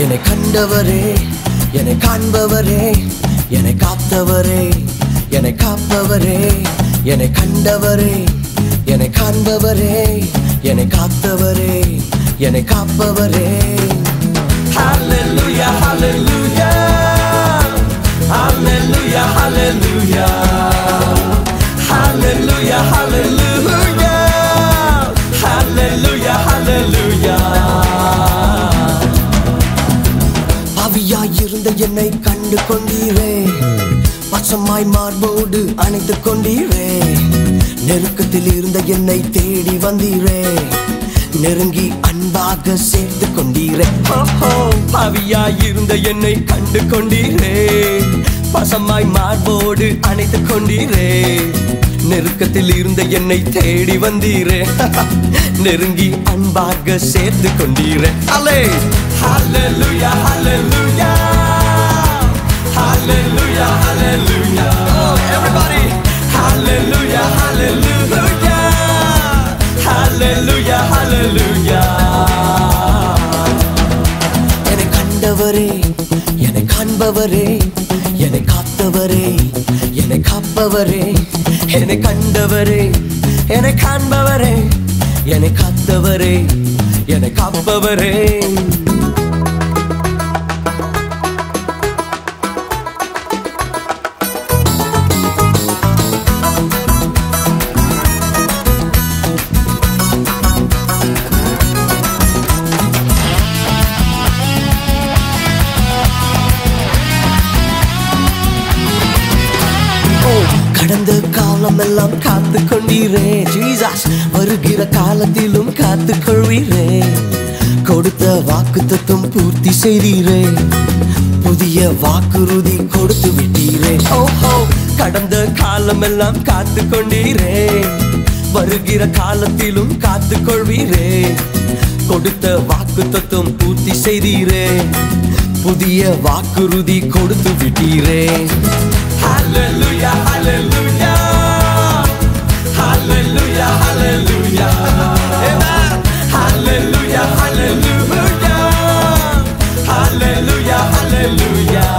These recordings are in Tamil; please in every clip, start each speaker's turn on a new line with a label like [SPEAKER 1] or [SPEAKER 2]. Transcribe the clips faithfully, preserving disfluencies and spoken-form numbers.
[SPEAKER 1] என்னை கண்டவரே, என்னை காண்பவரே, என்னை காத்தவரே, என்னை காப்பவரே, என்னை கண்டவரே, என்னை காண்பவரே, என்னை காத்தவரே, என்னை காப்பவரே. Hallelujah, hallelujah, hallelujah, hallelujah, hallelujah, hallelujah, hallelujah, hallelujah. பாவியாயிருந்த என்னை கண்டு கொண்டீரே, பச்சமாய் மார்போடு அணைத்துக் கொண்டீரே, நெருக்கத்தில் இருந்த என்னை தேடி வந்தீரே, நெருங்கி அன்பாக சேர்த்து கொண்டீரே. பாவியாயிருந்த என்னை கண்டு கொண்டீரே, பசமாய் மார்போடு அணைத்துக் கொண்டீரே, நெருக்கத்தில் இருந்த என்னை தேடி வந்தீரே, நெருங்கி அன்பாக சேர்த்து கொண்டீரே. அல்லே ஹalleluya hallelujah hallelujah hallelujah. Oh everybody hallelujah hallelujah hallelujah hallelujah. என்னை கண்டவரே, என்னை காண்பவரே, என்னை காத்தவரே, என்னை காப்பவரே, என்னை கண்டவரே, என்னை காண்பவரே, என்னை காத்தவரே, என்னை காப்பவரே. கடந்த காலம் எல்லாம் காத்து கொண்டீரே ஜீசஸ், வருகிற காலத்திலும் காத்து கொள்வீரே, கொடுத்த வாக்குத்தத்தம் பூர்த்தி செய்தீரே, புதிய வாக்குறுதி கொடுத்து விட்டீரே. ஓஹோ கடந்த காலம் எல்லாம் காத்து கொண்டீரே, வருகிற காலத்திலும் காத்து கொள்வீரே, கொடுத்த வாக்குத்தத்தம் பூர்த்தி செய்தீரே, புதிய வாக்குறுதி கொடுத்து விட்டீரே. Hallelujah, hallelujah, hallelujah, hallelujah, amen. Hallelujah, hallelujah, hallelujah, hallelujah.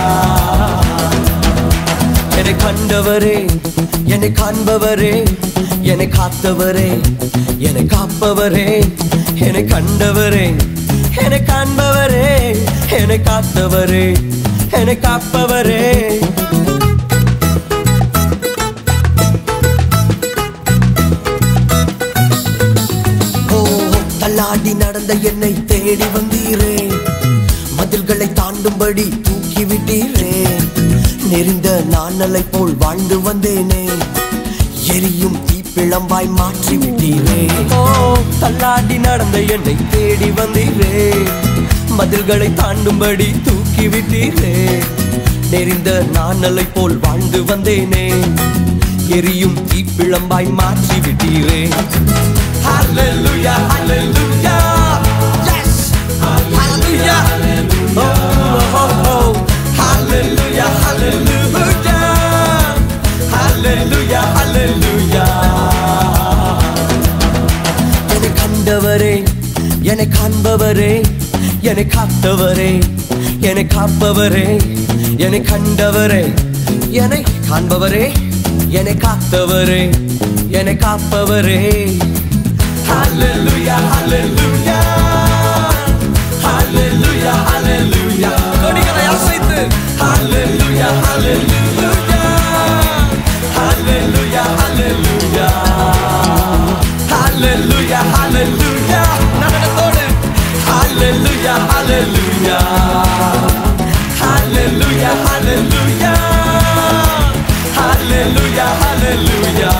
[SPEAKER 1] என்னை கண்டவரே, என்னை காண்பவரே, என்னை காத்தவரே, என்னை காப்பவரே, என்னை கண்டவரே, என்னை காண்பவரே, என்னை காத்தவரே, என்னை காப்பவரே. தள்ளாடி நடந்த என்னை தேடி வந்தீரே, மதில்களை தாண்டும்படி தூக்கி விட்டீரே, நெறிந்த நாணலை போல் வாழ்ந்து வந்தேனே, எரியும் தீப்பிழம்பாய் மாற்றி விட்டீரே. ஓ தள்ளாடி நடந்த என்னை தேடி வந்தீரே, மதில்களை தாண்டும்படி தூக்கி விட்டீரே, நெறிந்த நாணலை போல் வாழ்ந்து வந்தேனே, எரியும் தீப்பிழம்பாய் மாற்றி விட்டீரே. Hallelujah, hallelujah, yes, hallelujah, hallelujah, oh, oh, oh. Hallelujah, hallelujah, hallelujah, hallelujah. என்னை கண்டவரே, என்னை காண்பவரே, என்னை காத்தவரே, என்னை காப்பவரே, என்னை கண்டவரே, என்னை காண்பவரே, என்னை காத்தவரே, என்னை காப்பவரே. Hallelujah, hallelujah, hallelujah, hallelujah. கொடிகளை அசைத்து Hallelujah, hallelujah, hallelujah, hallelujah, hallelujah, hallelujah. நடனத்தோடு Hallelujah, hallelujah, hallelujah, hallelujah, hallelujah, hallelujah.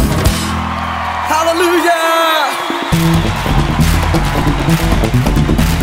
[SPEAKER 1] Hallelujah!